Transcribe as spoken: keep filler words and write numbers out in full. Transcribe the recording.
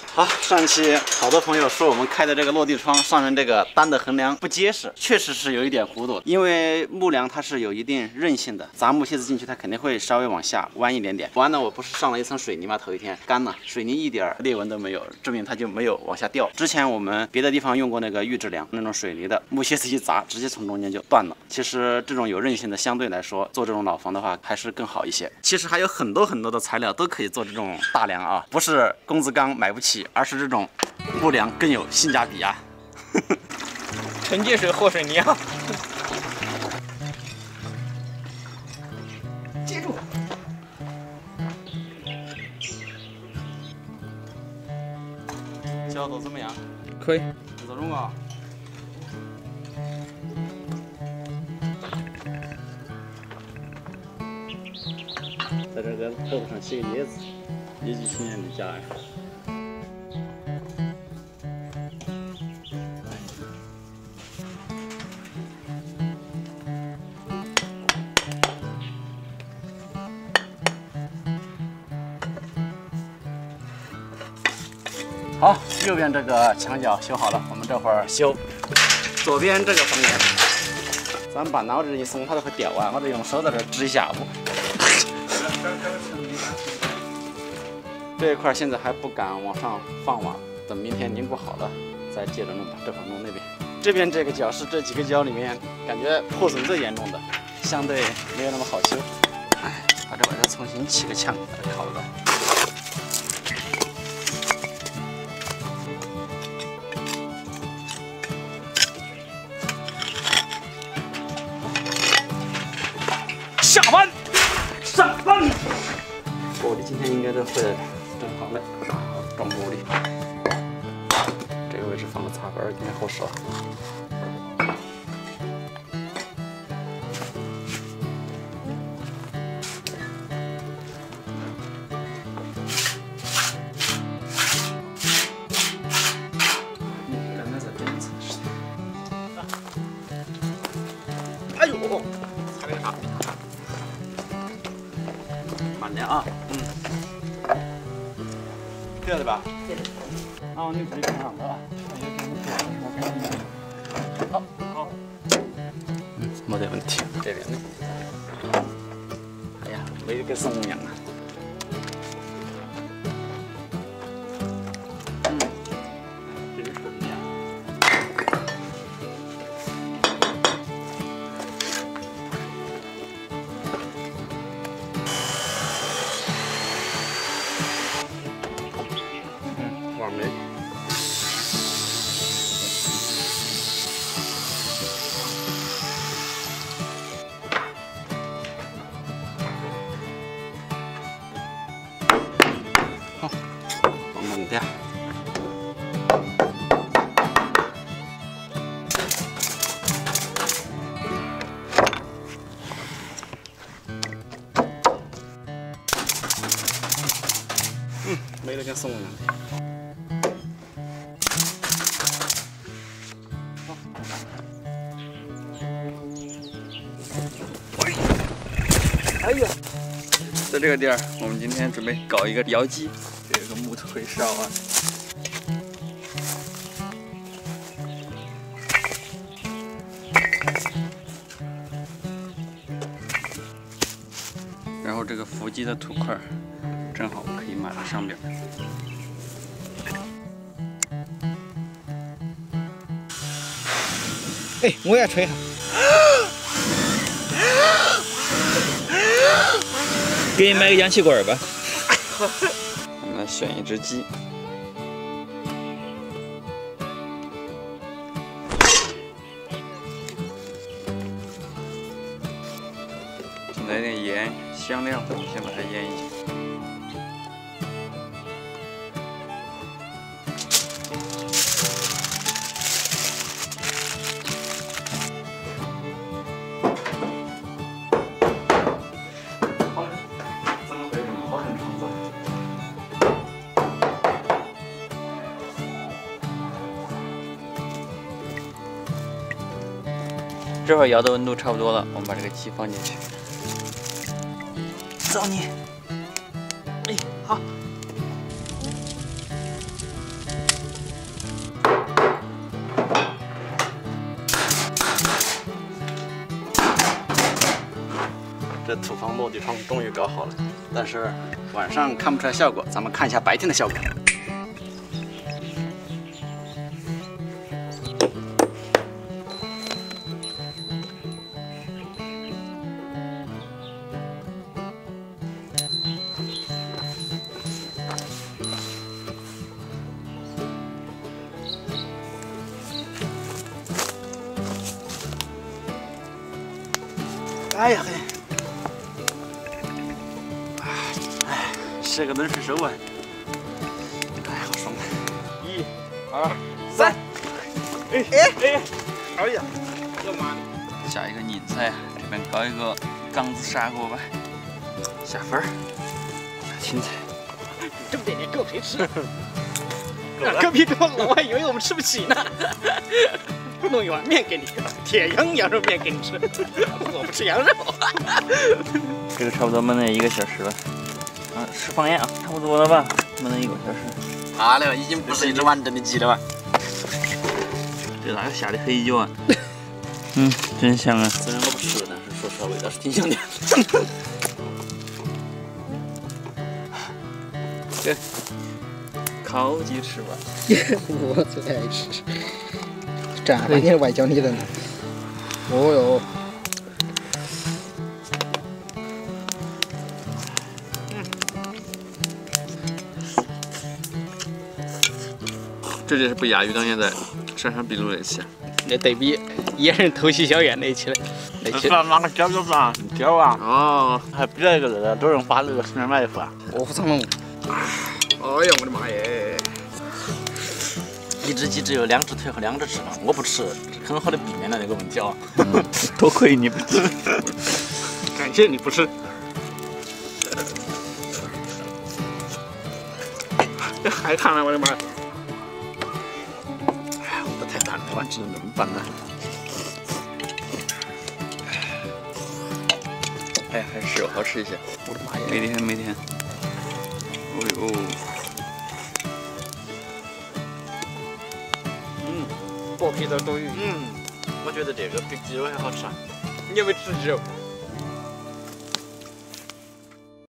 好，上期好多朋友说我们开的这个落地窗上面这个单的横梁不结实，确实是有一点弧度，因为木梁它是有一定韧性的，砸木楔子进去它肯定会稍微往下弯一点点。完了，我不是上了一层水泥吗？头一天干了，水泥一点裂纹都没有，证明它就没有往下掉。之前我们别的地方用过那个预制梁，那种水泥的木楔子一砸，直接从中间就断了。其实这种有韧性的，相对来说做这种老房的话还是更好一些。其实还有很多很多的材料都可以做这种大梁啊，不是工字钢买不起，而是这种木梁更有性价比啊。 沉积水和水泥啊。 接住。角度怎么样？ 可以。 这种啊。在这个头上写个椰子，野鸡青年的家呀。好，右边这个墙角修好了，我们这会儿修左边这个房檐。咱把脑子一松，它都会掉啊！我得用手在这支一下午。这一块现在还不敢往上放瓦，等明天凝固好了再接着弄，把这块弄那边。这边这个角是这几个角里面感觉破损最严重的，相对没有那么好修。哎，把这把它重新砌个墙，把它靠着。下班，上班。玻璃今天应该都会整好了，装玻璃。这个位置放个插板，今天合适了。刚才在边子是的。哎呦，踩了个啥？慢点啊，嗯，对了吧？对的。啊，你自己看上的啊。好，好。嗯，没得问题。这边呢？哎呀，美得跟松一样啊。嗯，这是纯的呀。完美。好，慢慢点。嗯，美得跟松一样的。 哎呀，在这个地儿，我们今天准备搞一个窑基，有一个木头可以烧啊。然后这个伏击的土块正好可以码在上边。 哎，我也吹哈。给你买个氧气管吧。 我们来选一只鸡。来点盐、香料，先把它腌一下。这会儿窑的温度差不多了，我们把这个鸡放进去。 找你。哎，好。 这土房落地窗终于搞好了，但是晚上看不出来效果，咱们看一下白天的效果。哎呀嘿！哎，是个冷水手啊！哎，好爽啊！ 一、二、三，哎哎哎！哎呀，我妈的！下一个宁菜啊，这边搞一个缸子砂锅吧，下粉儿，青菜。 这么点点够谁吃？隔壁桌老外以为我们吃不起呢。弄一碗面给你，铁羊羊肉面给你吃。我不吃羊肉。 这个差不多焖了一个小时了，啊，吃放盐啊，差不多了吧？焖了一个小时。 好了，已经不是一只完整的鸡了吧？ 这哪个下的黑椒啊？嗯，真香啊！ 虽然我不吃，但是说实话味道是挺香的。 对，烤鸡翅吧。 我最爱吃。这半天外焦里嫩。哦哟。 这就是不亚于当年在山上秘鲁那期。 那对比野人偷袭小院那期了，那期。 哪个椒椒饭？椒啊！ 哦， 还比了一个那个周润发那个随便买一副啊。 卧虎藏龙。 哎呀，我的妈耶！ 一只鸡只有两只腿和两只翅膀，我不吃，很好的避免了那个问题啊。 嗯，多亏你不吃， 感谢你不吃。这还烫了，我的妈！ 哎，我的太淡了，我只能那么办呢。 哎，还是好吃一些。 我的妈呀！ 每天每天。哦呦。 剥皮的多鱼。 嗯，我觉得这个比鸡肉还好吃啊。 你有没有吃鸡肉？